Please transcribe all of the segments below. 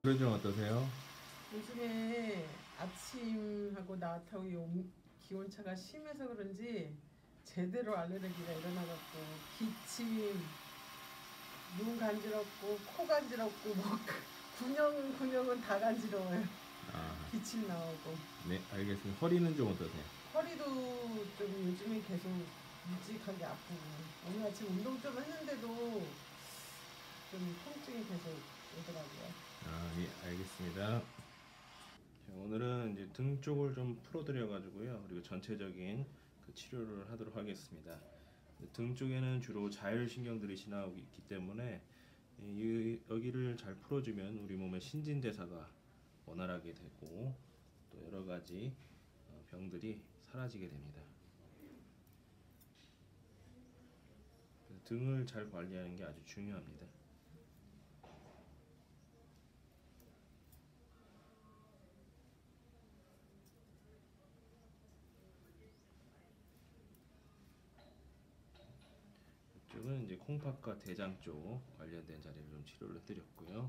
그런 점 어떠세요? 요즘에 아침하고 낮하고 기온차가 심해서 그런지 제대로 알레르기가 일어나갖고 기침, 눈 간지럽고 코 간지럽고 목 근육은 다 간지러워요. 아, 기침 나오고 네, 알겠습니다. 허리는 좀 어떠세요? 허리도 좀 요즘에 계속 묵직하게 아프고 오늘 아침 운동 좀 했는데도 좀 통증이 계속 오더라고요. 아, 예, 알겠습니다. 자, 오늘은 이제 등 쪽을 좀 풀어드려 가지고요. 그리고 전체적인 그 치료를 하도록 하겠습니다. 등 쪽에는 주로 자율신경들이 지나고 있기 때문에 여기를 잘 풀어주면 우리 몸의 신진대사가 원활하게 되고 또 여러 가지 병들이 사라지게 됩니다. 그래서 등을 잘 관리하는 게 아주 중요합니다. 이쪽은 이제 콩팥과 대장 쪽 관련된 자리를 좀 치료를 해드렸고요.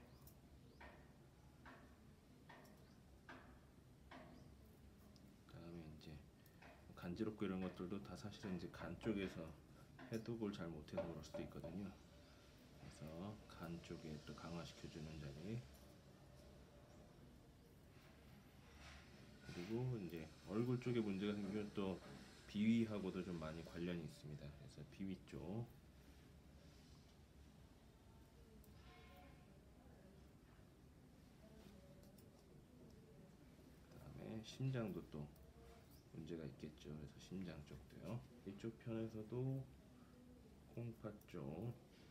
그다음에 이제 간지럽고 이런 것들도 다 사실은 이제 간 쪽에서 해독을 잘 못해서 그럴 수도 있거든요. 그래서 간 쪽에 또 강화시켜주는 자리, 그리고 이제 얼굴 쪽에 문제가 생기면 또 비위하고도 좀 많이 관련이 있습니다. 그래서 비위 쪽, 그다음에 심장도 또 문제가 있겠죠. 그래서 심장 쪽도요. 이쪽 편에서도 콩팥 쪽,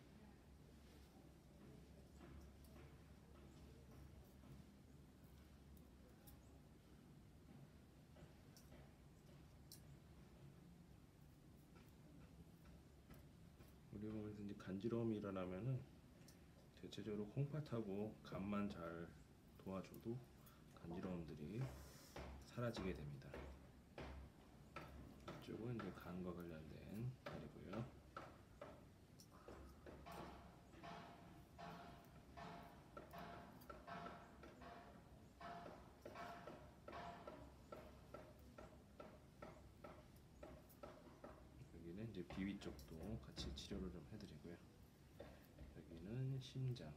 우리 몸에서 이제 간지러움이 일어나면은 대체적으로 콩팥하고 간만 잘 도와줘도 간지러움들이 사라지게 됩니다. 이쪽은 이제 간과 관련된 자리고요. 여기는 이제 비위 쪽도 같이 치료를 좀 해드리고요. 여기는 심장,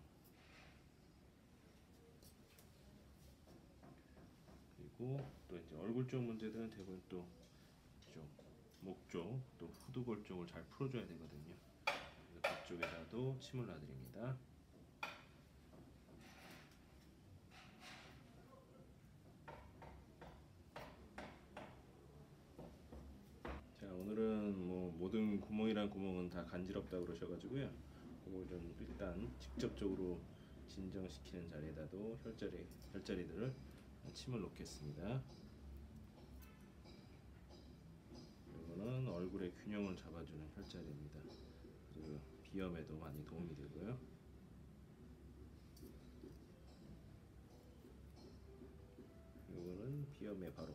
그리고 또 이제 얼굴 쪽 문제들은 대부분 또 이쪽 목 쪽, 또 후두골 쪽을 잘 풀어줘야 되거든요. 그래서 그쪽에다도 침을 놔드립니다. 자, 오늘은 뭐 모든 구멍이란 구멍은 다 간지럽다 그러셔가지고요. 이걸 좀 일단 직접적으로 진정시키는 자리에다도 혈자리들을 침을 놓겠습니다. 이거는 얼굴의 균형을 잡아주는 혈자리입니다. 그리고 비염에도 많이 도움이 되고요. 이거는 비염에 바로,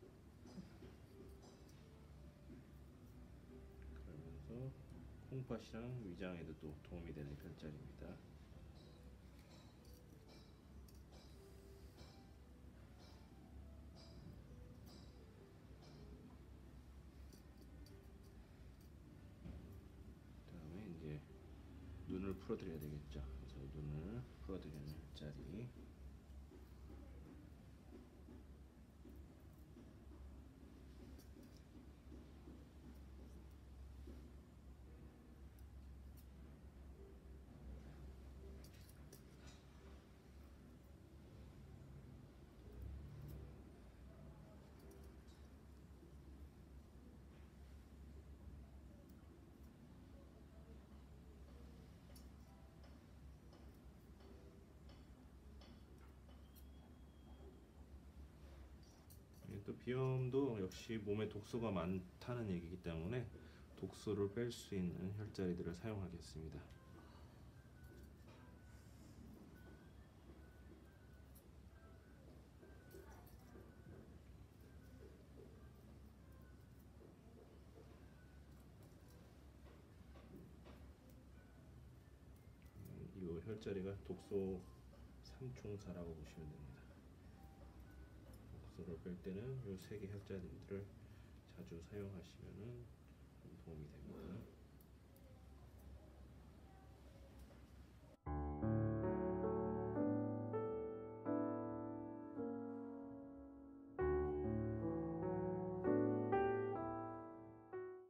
그러면서 콩팥이랑 위장에도 또 도움이 되는 혈자리입니다. 그다음에 이제 눈을 풀어드려야 되겠죠. 그래서 눈을 풀어드리는 혈자리, 또 비염도 역시 몸에 독소가 많다는 얘기이기 때문에 독소를 뺄 수 있는 혈자리들을 사용하겠습니다. 이 혈자리가 독소 삼총사라고 보시면 됩니다. 곡소를 뺄 때는 이 세 개 혈자들을 자주 사용하시면은 좀 도움이 됩니다.